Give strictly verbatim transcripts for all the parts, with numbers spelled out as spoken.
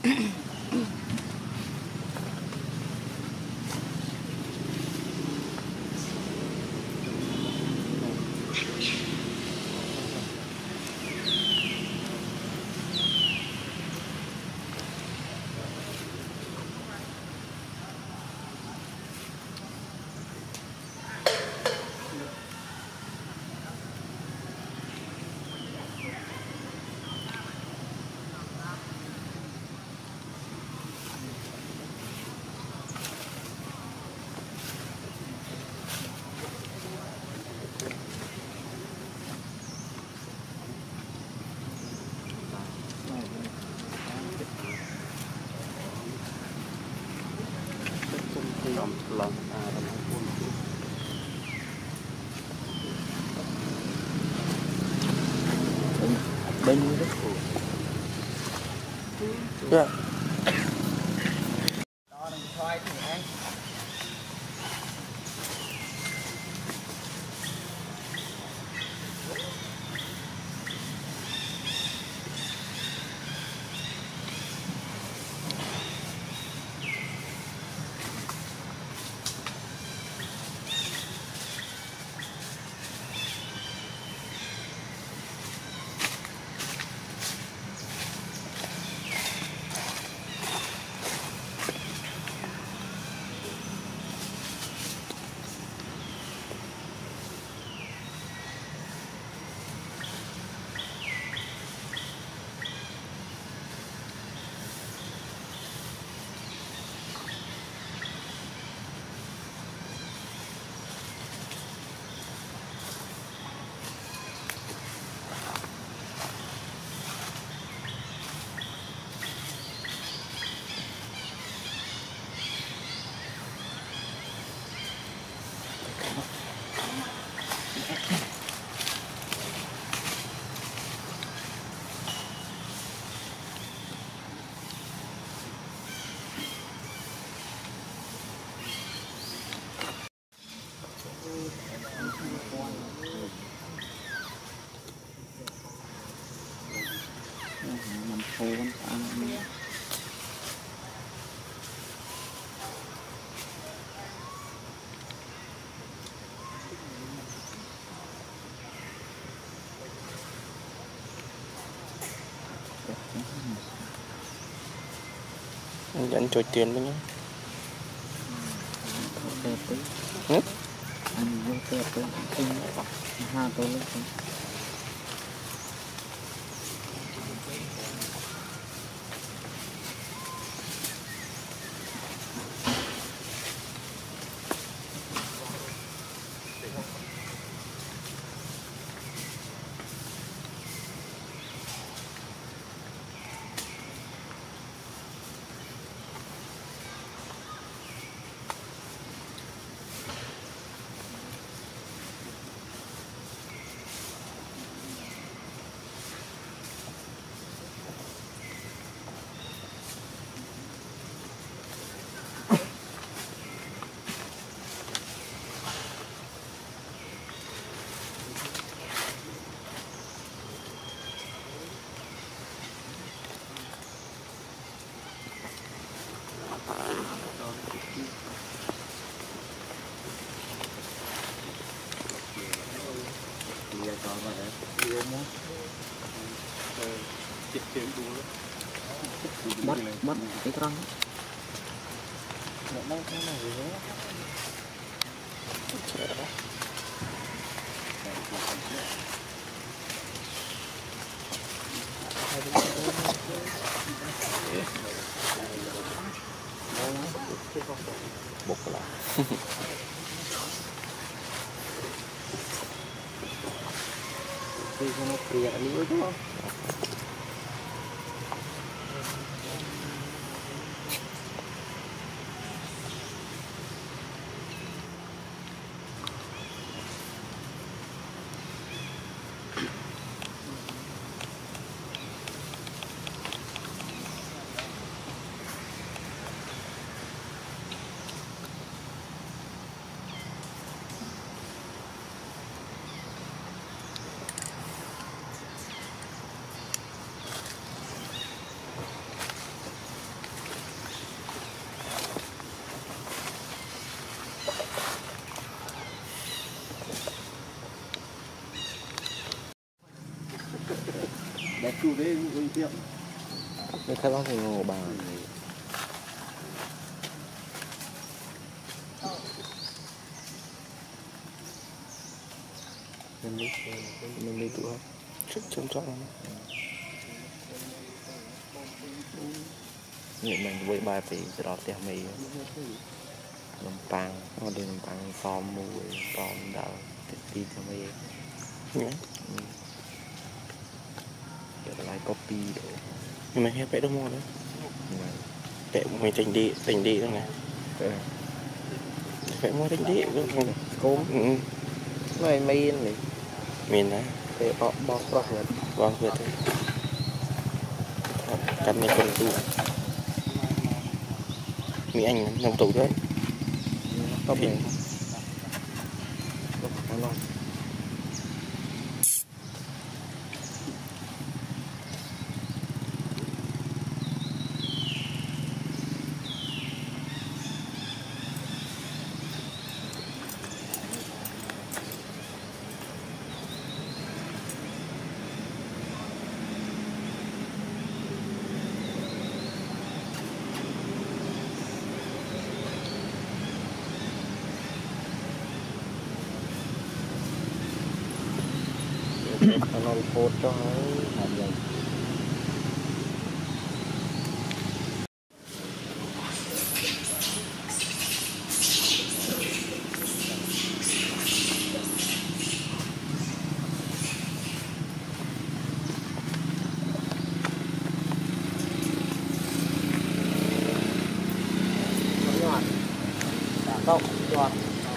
lòng à làm cuốn bên đó yeah. Anh dẫn trôi tiền với nhé. Ừ? Anh vô tẹp với anh hai tôi lên. Bắt bắt cái răng nó cái này gì bột lại thì nó kìa nữa chứ không chủ đề người tiệm người khai báo thì ngồi bà mình đi mình đi tụi không rất trân trọng những mình với bài thì sẽ đọc theo mì nông pang nó đi nông pang xóm mùi xóm đào đi theo mì lại copy đồ nhưng mà hết vẽ đâu mua đấy vẽ mình thành đi thành đi đâu này vẽ mua thành đi không cốm này mày này mình á vẽ bọ bọ bọ vượt bọ vượt thôi cầm này còn tủ mỹ anh nằm tủ đấy tóc này nó phốt cho hạt dày nhọn không nhọn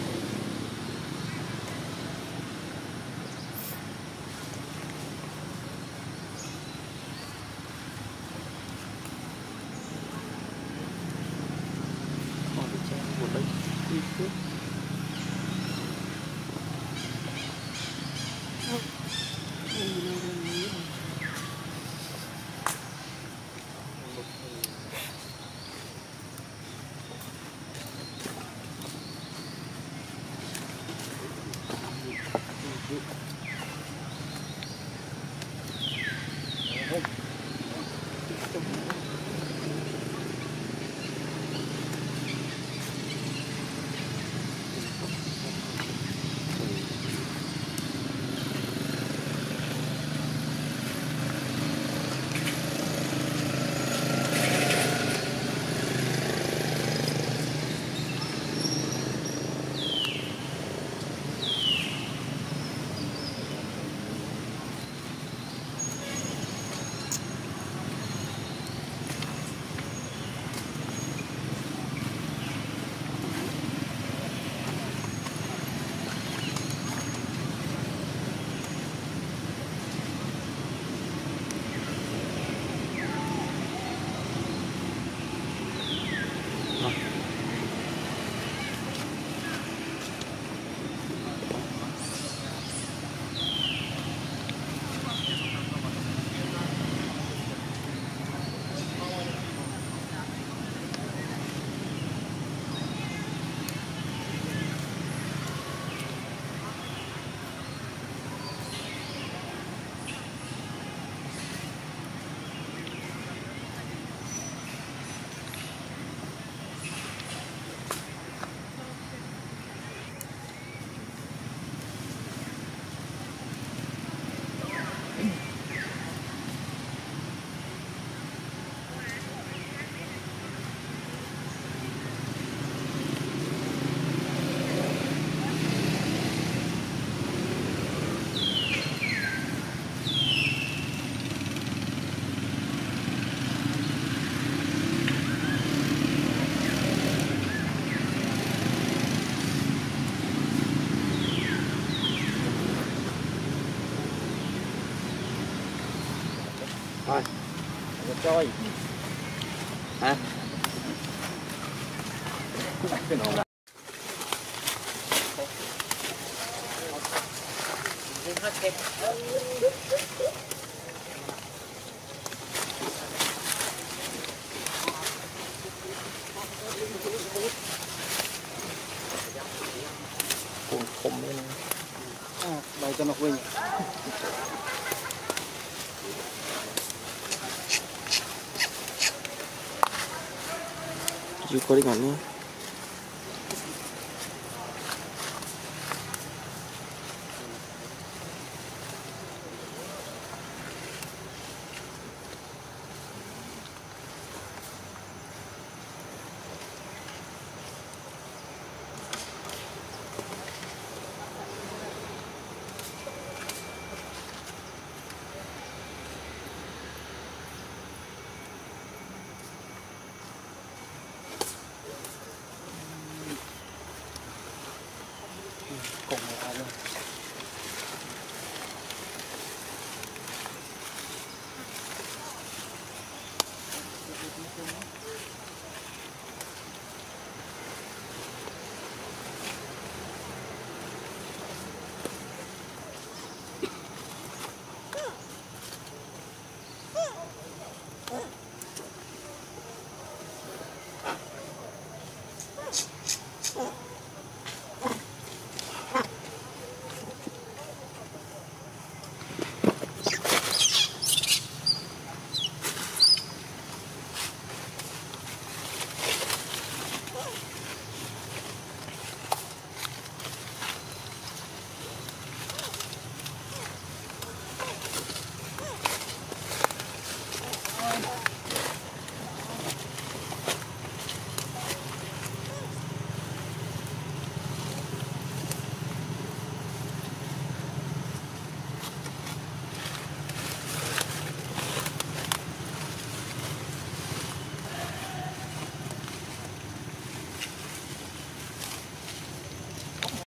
thôi Chhoy hả cuốn khum đấy nè à, bài cho nó quên Chú có đi ngắn nữa. Cùng một luôn.